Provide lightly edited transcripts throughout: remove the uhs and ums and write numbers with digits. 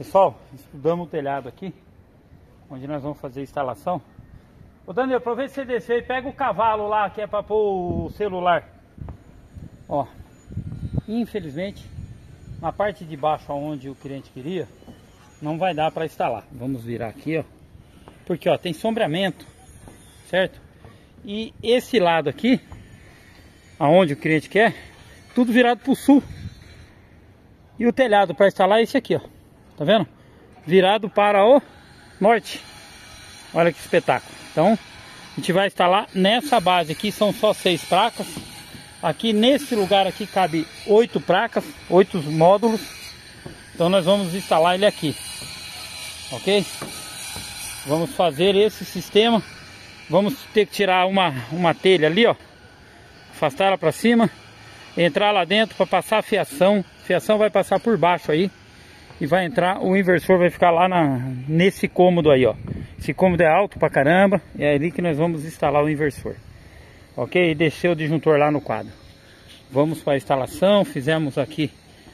Pessoal, estudamos o telhado aqui, onde nós vamos fazer a instalação. Ô Daniel, aproveita você descer e pega o cavalo lá, que é para pôr o celular. Ó, infelizmente, na parte de baixo, onde o cliente queria, não vai dar para instalar. Vamos virar aqui, ó, porque ó, tem sombreamento, certo? E esse lado aqui, aonde o cliente quer, tudo virado para o sul. E o telhado para instalar é esse aqui, ó. Tá vendo? Virado para o norte. Olha que espetáculo. Então, a gente vai instalar nessa base aqui, são só 6 placas. Aqui nesse lugar aqui cabe 8 placas, 8 módulos. Então nós vamos instalar ele aqui. Ok? Vamos fazer esse sistema. Vamos ter que tirar uma telha ali, ó. Afastar ela para cima. Entrar lá dentro para passar a fiação. A fiação vai passar por baixo aí. E vai entrar, o inversor vai ficar lá nesse cômodo aí, ó. Esse cômodo é alto pra caramba. E é ali que nós vamos instalar o inversor. Ok? E descer o disjuntor lá no quadro. Vamos para a instalação. Fizemos aqui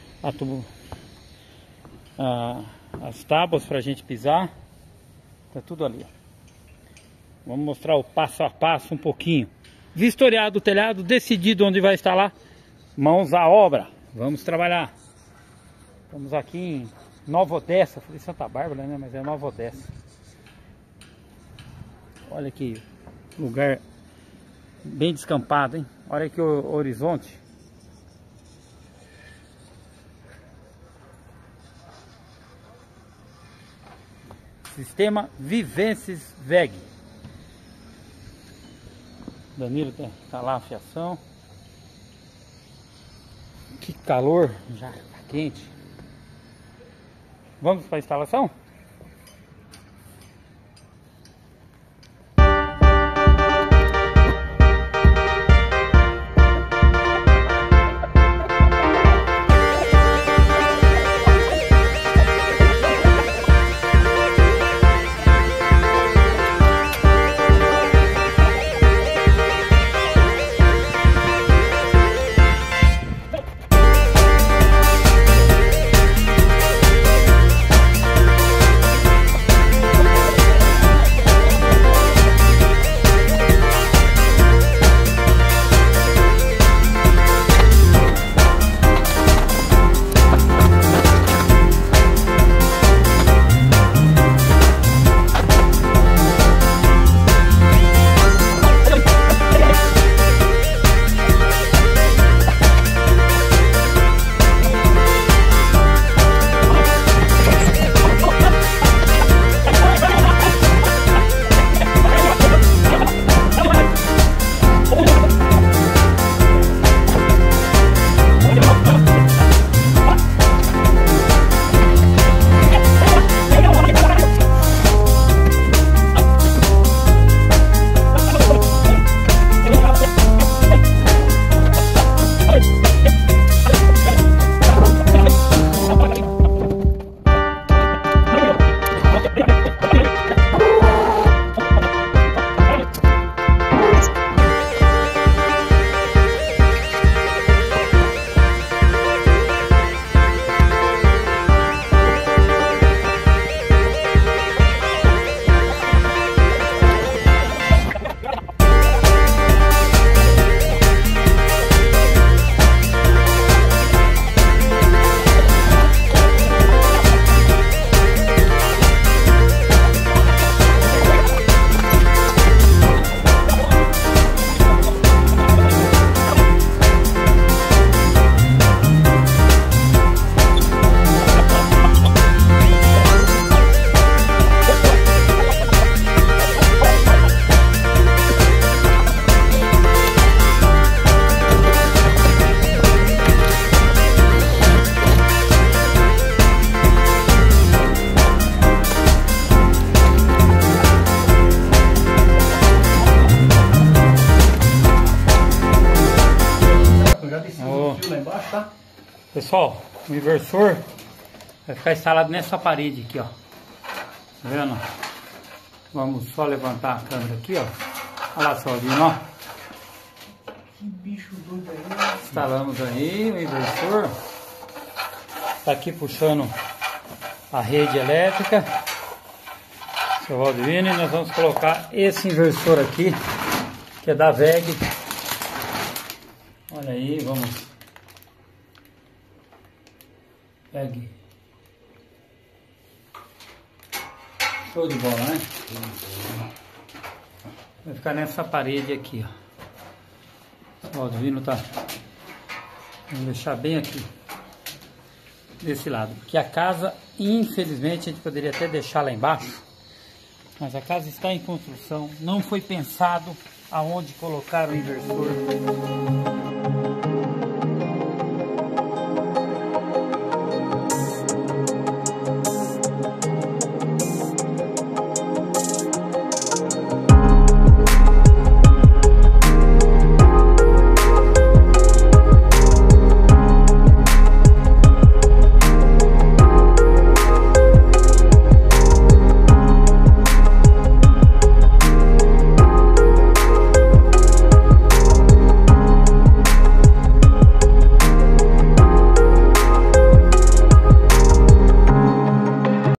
as tábuas pra gente pisar. Tá tudo ali, ó. Vamos mostrar o passo a passo um pouquinho. Vistoriado o telhado, decidido onde vai instalar. Mãos à obra. Vamos trabalhar. Estamos aqui em Nova Odessa. Falei Santa Bárbara, né? Mas é Nova Odessa. Olha que lugar bem descampado, hein? Olha aqui o horizonte. Sistema Vivences VEG. Danilo tá lá a fiação. Que calor, já tá quente. Vamos para a instalação? Pessoal, o inversor vai ficar instalado nessa parede aqui, ó. Tá vendo? Vamos só levantar a câmera aqui, ó. Olha lá só, ó. Que bicho doido aí. Instalamos aí o inversor. Tá aqui puxando a rede elétrica. Seu Valdivino, e nós vamos colocar esse inversor aqui, que é da WEG. Olha aí, vamos. WEG. Show de bola, né? Vai ficar nessa parede aqui, ó. O Valdivino tá. Vamos deixar bem aqui. Desse lado. Porque a casa, infelizmente, a gente poderia até deixar lá embaixo. Mas a casa está em construção. Não foi pensado aonde colocar o inversor.